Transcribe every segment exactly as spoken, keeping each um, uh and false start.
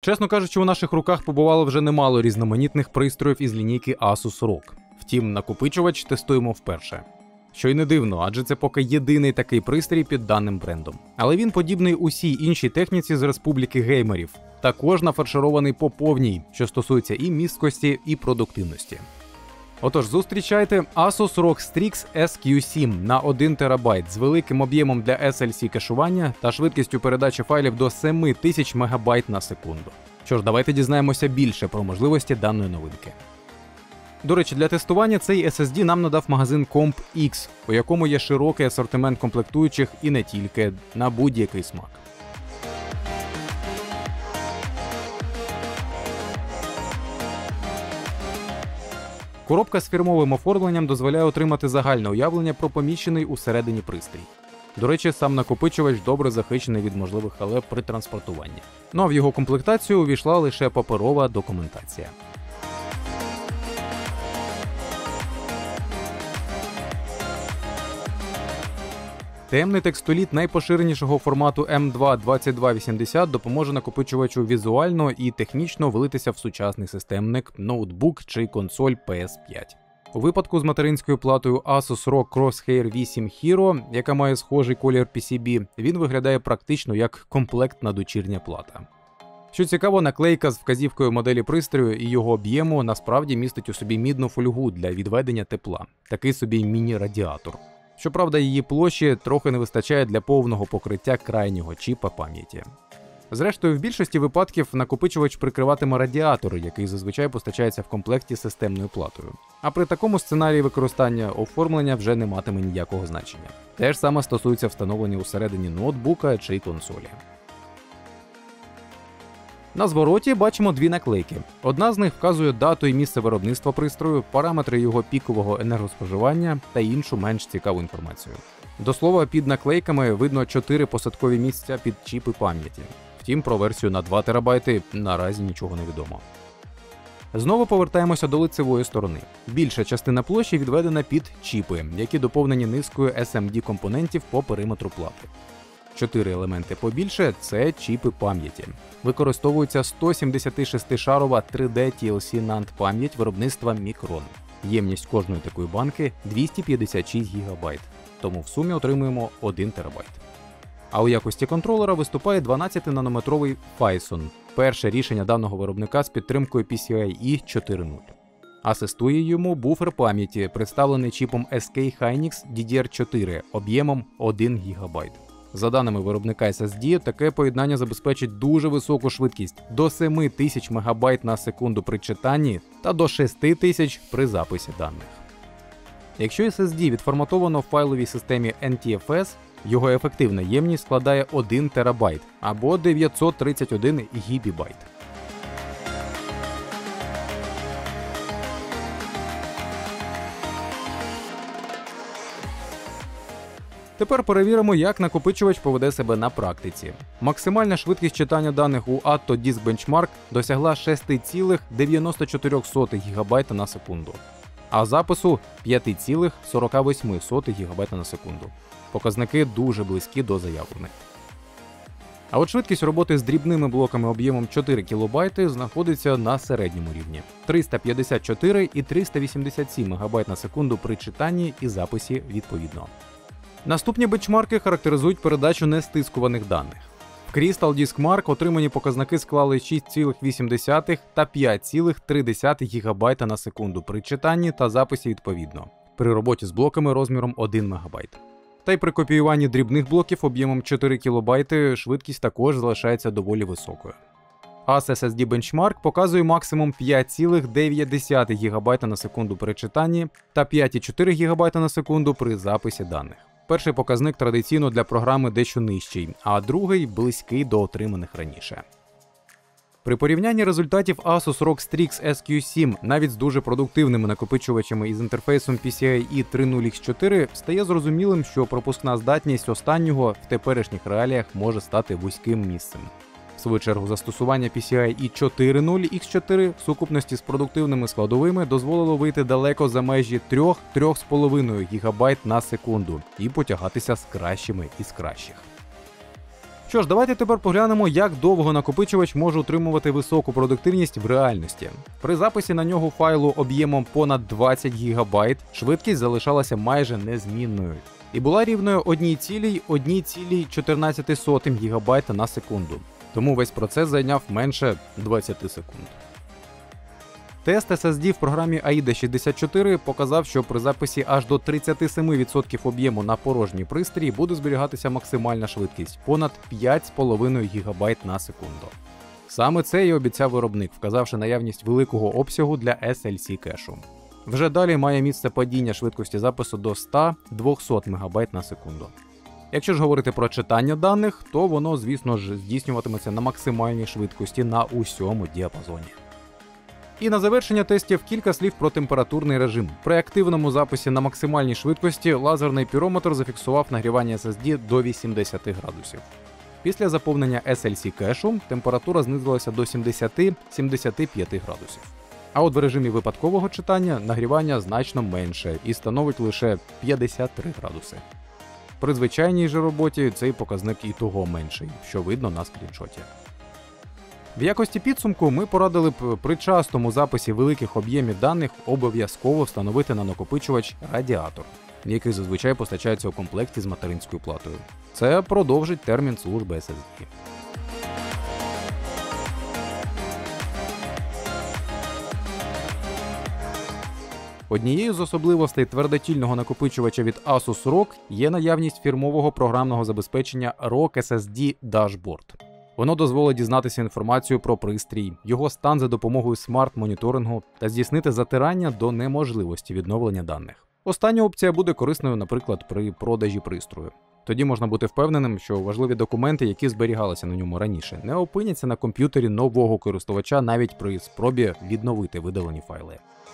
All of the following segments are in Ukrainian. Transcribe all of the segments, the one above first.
Чесно кажучи, у наших руках побувало вже немало різноманітних пристроїв із лінійки Asus рог. Втім, накопичувач тестуємо вперше. Що й не дивно, адже це поки єдиний такий пристрій під даним брендом. Але він подібний усій іншій техніці з республіки геймерів. Також нафарширований по повній, що стосується і місткості, і продуктивності. Отож, зустрічайте Asus рог Strix ес кью сім на один терабайт з великим об'ємом для ес ел сі кешування та швидкістю передачі файлів до сім тисяч мегабайт на секунду. Що ж, давайте дізнаємося більше про можливості даної новинки. До речі, для тестування цей ес ес ді нам надав магазин CompX, у якому є широкий асортимент комплектуючих і не тільки, на будь-який смак. Коробка з фірмовим оформленням дозволяє отримати загальне уявлення про поміщений усередині пристрій. До речі, сам накопичувач добре захищений від можливих халеп при транспортуванні. Ну а в його комплектацію увійшла лише паперова документація. Темний текстоліт найпоширенішого формату ем два двадцять два вісімдесят допоможе накопичувачу візуально і технічно влитися в сучасний системник, ноутбук чи консоль пі ес п'ять. У випадку з материнською платою Asus рог Crosshair вісім Hero, яка має схожий колір пі сі бі, він виглядає практично як комплектна дочірня плата. Що цікаво, наклейка з вказівкою моделі пристрою і його об'єму насправді містить у собі мідну фольгу для відведення тепла, такий собі міні-радіатор. Щоправда, її площі трохи не вистачає для повного покриття крайнього чіпа пам'яті. Зрештою, в більшості випадків накопичувач прикриватиме радіатор, який зазвичай постачається в комплекті з системною платою. А при такому сценарії використання оформлення вже не матиме ніякого значення. Те ж саме стосується встановлення усередині ноутбука чи консолі. На звороті бачимо дві наклейки. Одна з них вказує дату і місце виробництва пристрою, параметри його пікового енергоспоживання та іншу менш цікаву інформацію. До слова, під наклейками видно чотири посадкові місця під чіпи пам'яті. Втім, про версію на два терабайти наразі нічого не відомо. Знову повертаємося до лицевої сторони. Більша частина площі відведена під чіпи, які доповнені низкою ес ем ді компонентів по периметру плати. Чотири елементи побільше – це чіпи пам'яті. Використовується сто сімдесят шість шарова три де ті ел сі нанд пам'ять виробництва Micron. Ємність кожної такої банки – двісті п'ятдесят шість гігабайт, тому в сумі отримуємо один терабайт. А у якості контролера виступає дванадцятинанометровий Phison, перше рішення даного виробника з підтримкою пі сі ай і чотири нуль. Асистує йому буфер пам'яті, представлений чіпом ес кей Hynix ді ді ар чотири об'ємом один гігабайт. За даними виробника ес ес ді, таке поєднання забезпечить дуже високу швидкість – до сім тисяч мегабайт на секунду при читанні та до шість тисяч при записі даних. Якщо ес ес ді відформатовано в файловій системі ен ті еф ес, його ефективна ємність складає один терабайт або дев'ятсот тридцять один гігабайт. Тепер перевіримо, як накопичувач поведе себе на практиці. Максимальна швидкість читання даних у ей ті о Disk Benchmark досягла шість цілих дев'яносто чотири сотих гігабайта на секунду, а запису п'ять цілих сорок вісім сотих гігабайта на секунду. Показники дуже близькі до заявлених. А от швидкість роботи з дрібними блоками об'ємом чотири кілобайти знаходиться на середньому рівні – триста п'ятдесят чотири і триста вісімдесят сім мегабайт на секунду при читанні і записі відповідно. Наступні бенчмарки характеризують передачу нестискуваних даних. В Crystal Disk Mark отримані показники склали шість цілих вісім десятих та п'ять цілих три десятих гігабайта на секунду при читанні та записі відповідно, при роботі з блоками розміром один мегабайт. Та й при копіюванні дрібних блоків об'ємом чотири кілобайти швидкість також залишається доволі високою. ей ес ес ді Benchmark показує максимум п'ять цілих дев'ять десятих гігабайта на секунду при читанні та п'ять цілих чотири десятих гігабайта на секунду при записі даних. Перший показник традиційно для програми дещо нижчий, а другий близький до отриманих раніше. При порівнянні результатів Asus рог Strix ес кью сім навіть з дуже продуктивними накопичувачами із інтерфейсом пі сі ай і три нуль ікс чотири стає зрозумілим, що пропускна здатність останнього в теперішніх реаліях може стати вузьким місцем. В свою чергу, застосування пі сі ай і чотири нуль ікс чотири в сукупності з продуктивними складовими дозволило вийти далеко за межі три - три з половиною гігабайт на секунду і потягатися з кращими із кращих. Що ж, давайте тепер поглянемо, як довго накопичувач може утримувати високу продуктивність в реальності. При записі на нього файлу об'ємом понад двадцять гігабайт швидкість залишалася майже незмінною і була рівною одна ціла чотирнадцять сотих гігабайта на секунду. Тому весь процес зайняв менше двадцяти секунд. Тест ес ес ді в програмі аїда шістдесят чотири показав, що при записі аж до тридцять сім відсотків об'єму на порожній пристрій буде зберігатися максимальна швидкість – понад п'ять з половиною гігабайт на секунду. Саме це і обіцяв виробник, вказавши наявність великого обсягу для ес ел сі кешу. Вже далі має місце падіння швидкості запису до ста - двохсот мегабайт на секунду. Якщо ж говорити про читання даних, то воно, звісно ж, здійснюватиметься на максимальній швидкості на усьому діапазоні. І на завершення тестів кілька слів про температурний режим. При активному записі на максимальній швидкості лазерний пірометр зафіксував нагрівання ес ес ді до вісімдесят градусів. Після заповнення ес ел сі кешу температура знизилася до сімдесят - сімдесят п'ять градусів. А от в режимі випадкового читання нагрівання значно менше і становить лише п'ятдесят три градуси. При звичайній же роботі цей показник і того менший, що видно на скріншоті. В якості підсумку ми порадили б при частому записі великих об'ємів даних обов'язково встановити на накопичувач радіатор, який зазвичай постачається у комплекті з материнською платою. Це продовжить термін служби ес ес ді. Однією з особливостей твердотільного накопичувача від Asus рог є наявність фірмового програмного забезпечення рог ес ес ді Dashboard. Воно дозволить дізнатися інформацію про пристрій, його стан за допомогою смарт-моніторингу та здійснити затирання до неможливості відновлення даних. Остання опція буде корисною, наприклад, при продажі пристрою. Тоді можна бути впевненим, що важливі документи, які зберігалися на ньому раніше, не опиняться на комп'ютері нового користувача навіть при спробі відновити видалені файли.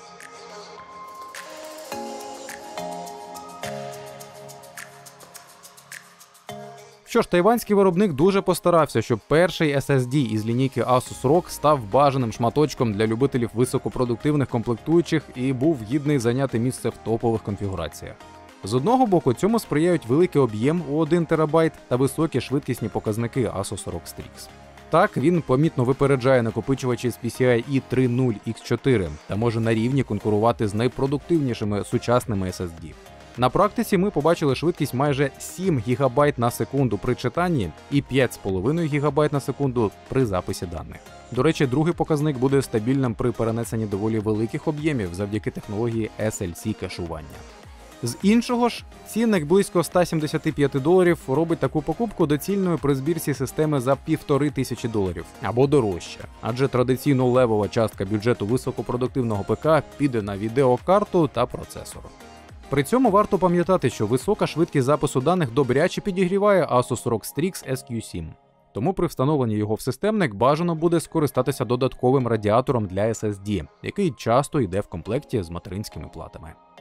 Що ж, тайванський виробник дуже постарався, щоб перший ес ес ді із лінійки Asus рог став бажаним шматочком для любителів високопродуктивних комплектуючих і був гідний зайняти місце в топових конфігураціях. З одного боку, цьому сприяють великий об'єм у один терабайт та високі швидкісні показники Asus рог Strix. Так, він помітно випереджає накопичувачі з пі сі ай і три нуль ікс чотири та може на рівні конкурувати з найпродуктивнішими сучасними ес ес ді. На практиці ми побачили швидкість майже сім гігабайт на секунду при читанні і п'ять з половиною гігабайт на секунду при записі даних. До речі, другий показник буде стабільним при перенесенні доволі великих об'ємів завдяки технології ес ел сі кешування. З іншого ж, цінник близько ста сімдесяти п'яти доларів робить таку покупку доцільною при збірці системи за півтори тисячі доларів або дорожче, адже традиційно левова частка бюджету високопродуктивного ПК піде на відеокарту та процесор. При цьому варто пам'ятати, що висока швидкість запису даних добряче підігріває Asus рог Strix ес кю сім. Тому при встановленні його в системник бажано буде скористатися додатковим радіатором для ес ес ді, який часто йде в комплекті з материнськими платами.